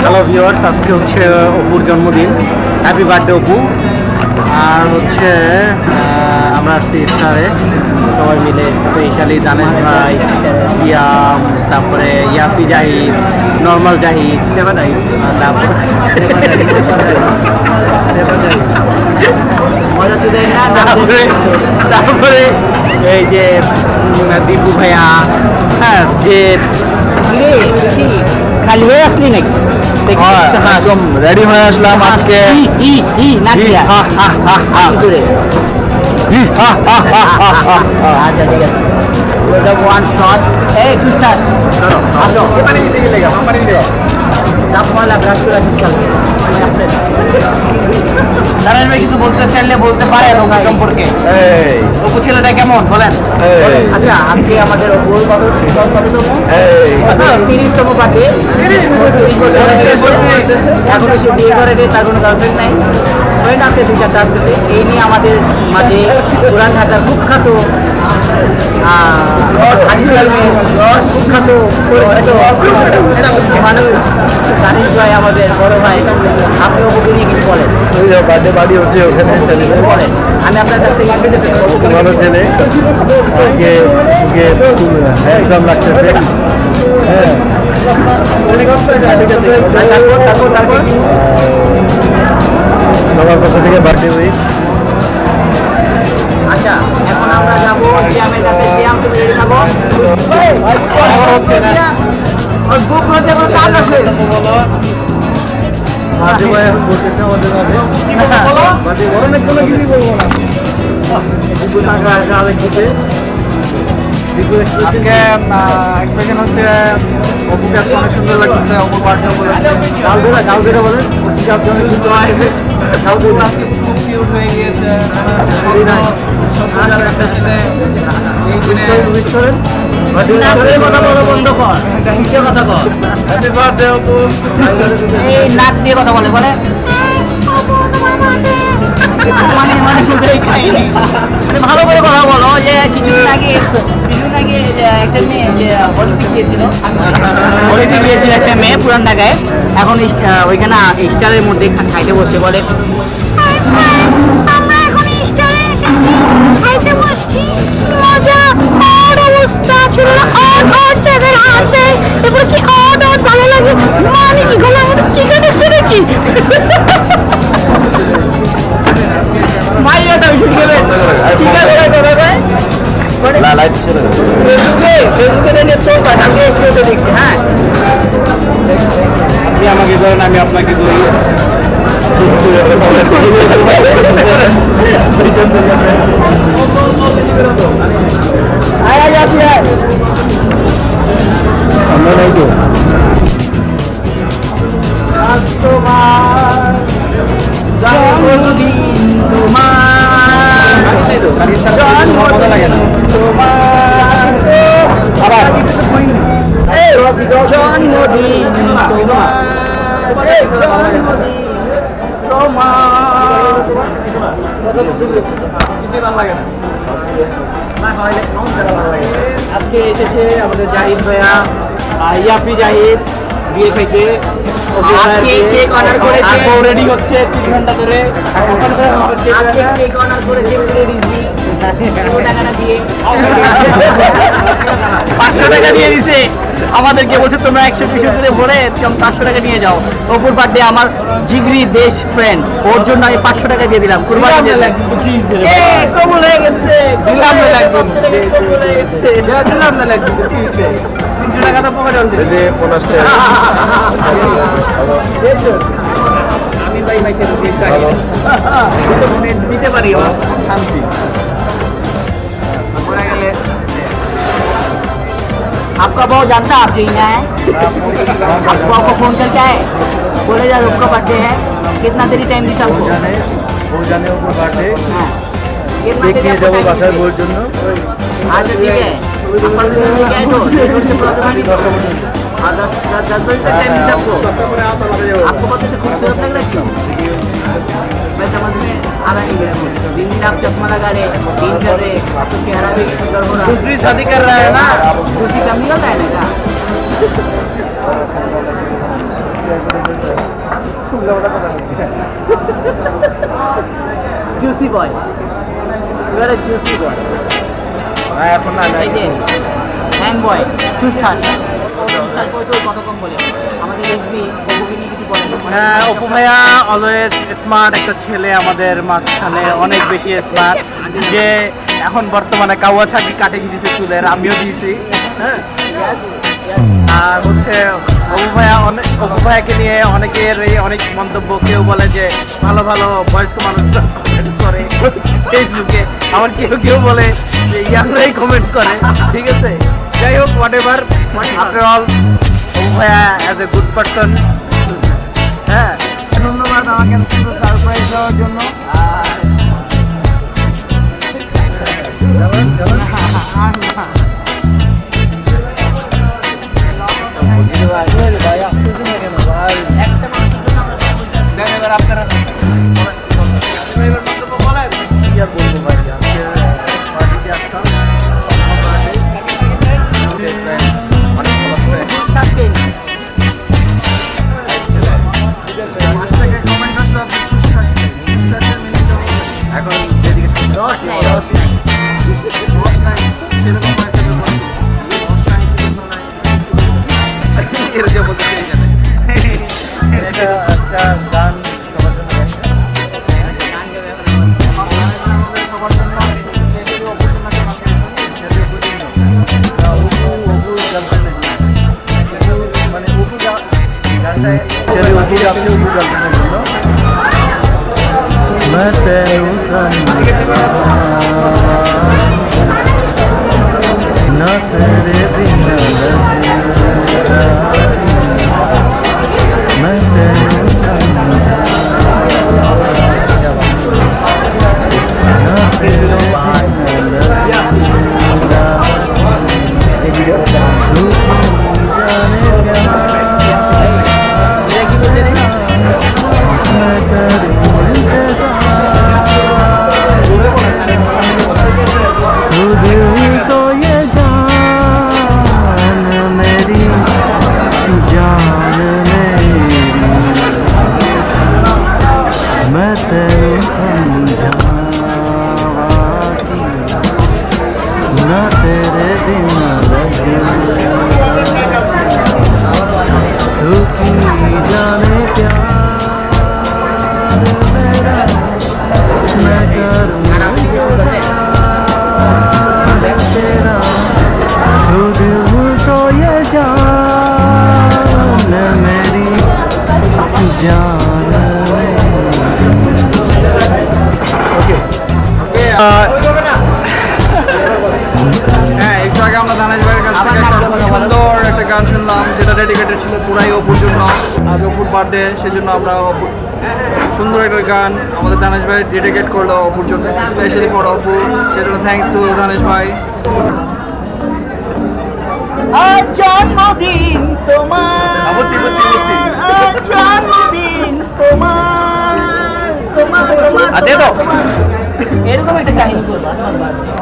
Hello viewers, আজকে হচ্ছে অপুর জন্মদিন। Happy birthday Apu. আর হচ্ছে আমরা আসছি স্টারে সবাই মিলে, স্পেশালি দানেশ ভাই, ইয়াম, তারপরে ইয়াফি জাহিদ, নর্মাল জাহিদ, তারপরে এই যে দীপু ভাইয়া, হ্যাঁ যে খালি হয়ে আসলি নাকি? একদম রেডি হয়ে আসলাম আজকে। ওয়ান শট দাঁড়ান ভাই, কিছু বলতে চাইলে বলতে পারে সম্পর্কে। অপু ছেলেটা কেমন বলেন? আচ্ছা, আজকে আমাদের অপুর তিরিশতম পার্টি। এখন সে বিয়ে করেনি, তার কোনো গার্লফ্রেন্ড নাই, ফ্রেন্ড আছে দুই চারটা আসতেছে। এই নিয়ে আমাদের মাঝে পুরান ঢাকার কুখ্যাত মানুষ দানিশ ভাই, আমাদের বড় ভাই। আপনি অপুকে নিয়ে কিছু বলেন। বার্থডে পার্টি হচ্ছে ওখানে, বলেন। আমি আপনার কাছ থেকে ভালো ছেলে, আজকে একদম লাগতেছে। হ্যাঁ, সবার কাছে থেকে বার্থডে উইশ। আচ্ছা, এখন আমরা যাবো জিয়ামের কাছে। জিয়াম, তুমি রেডি থাকো। আজকে এক্সপ্রেশন হচ্ছে অপুকে অনেক সুন্দর লাগতেছে। অপুর বার্থডে বলে বলেন, আজকে খুব কিউট হয়ে গিয়েছে। একটা ছেলে এই দিনে বন্ধ কর, কথা কর। এই নাক দিয়ে কথা বলে বলে ভালো করে কথা বলো। যে কিছুদিন আগে একটা মেয়ে যে অলিম্পিক গিয়েছিল, একটা মেয়ে পুরান ঢাকায়। এখন ওইখানে স্টারের মধ্যে খাইতে বসছে, বলে আমাকে ধরেন, আমি আপনাকে ধরি। আজকে এসেছে আমাদের জাহিদ ভাইয়া, ইয়াফি জাহিদ বিয়ে খাইতে। কেক অর্ডার করেছে, রেডি হচ্ছে 3 ঘন্টা ধরে। কেক অর্ডার করেছে, 500 টাকা দিয়ে দিছে আমাদেরকে, বলছে তোমরা 100-200 করে ভরে 500 টাকা নিয়ে যাও। অপুর বার্থডে, আমার জিগরি বেস্ট ফ্রেন্ড, ওর জন্য আমি 500 টাকা দিয়ে দিলাম। কবুল হয়ে গেছে, টাকা তো পকেটে আমি ভাই দিতে পারি শান্তি। आपका बहुत जानता है, आप यही है। आपको फोन करके आए, बोले यार उसका बर्थडे है, कितना देरी टाइम दी सबको? वो जाने ऊपर बर्थडे, हाँ कितना देरी जब वो बात है बोल जन्नो। आज ठीक है, अपन से क्या है तो से प्रॉब्लम नहीं। 10 बजे तक टाइम दी सबको। आपको पता है खूबसूरत लग रहा है क्यों? मैं समझ में आ रहा नहीं मेरे। दिन दिन आप चश्मा लगा रहे, दिन कर रहे, आपको चेहरा भी सुंदर हो रहा है। दूसरी शादी कर रहा है ना, दूसरी कम नहीं होता है ना। জুসি বয়, এবারে জুসি বয় এখন না এই যে হ্যাং বয় চুস্টাস চুস্টাস বয় তো কত কম বলে আমাদের এসবি অপুকে নিয়ে কিছু বলে না। হ্যাঁ, অপু ভাইয়া অলওয়েজ স্মার্ট একটা ছেলে, আমাদের মাঝখানে অনেক বেশি স্মার্ট, যে এখন বর্তমানে কাওয়াসাকি কাটিং দিয়েছে চুলের, আমিও দিয়েছি। হ্যাঁ, আর হচ্ছে অপু ভাইয়াকে নিয়ে অনেকের অনেক মন্তব্য, কেউ বলে যে ভালো ভালো বয়স্ক মানুষরা কমেন্ট করে ফেসবুকে, আবার কেউ বলে যে ইয়াংরাই কমেন্ট করে। ঠিক আছে, যাই হোক, whatever, after all Apu ভাইয়া অ্যাজ এ গুড পার্সন। হ্যাঁ, ধন্যবাদ আমাকে সুন্দর সারপ্রাইজ দেওয়ার জন্য। मैं तेरू ना तेरे बिना मैं तेरू ना तेरे হ্যাঁ, একটু আগে আমরা দানেশ ভাইয়ের কাছ থেকে সুন্দর একটা গান শুনলাম, যেটা ডেডিকেটেড ছিল পুরাই অপুর জন্য। আজ অপুর বার্থডে, সেজন্য আমরা সুন্দর একটা গান আমাদের দানেশ ভাই ডেডিকেট করলো অপুর জন্য, স্পেশালি ফর অপু। সেজন্য থ্যাংকস টু দানেশ ভাই। জন্মদিন তোমার, জন্মদিন তোমার, তোমার এরকম একটা কাহিনী করবো।